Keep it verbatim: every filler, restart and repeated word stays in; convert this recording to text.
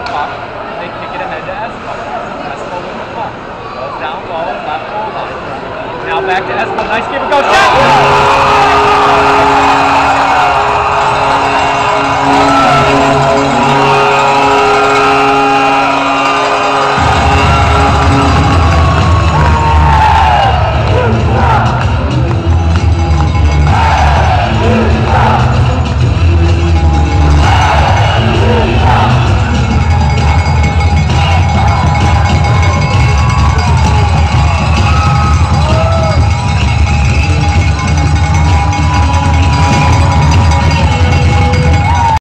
the puck. They kick it ahead to Espo. Espo with the puck. Goes down low, left goal line. Now back to Espo. Nice give and go. Shot!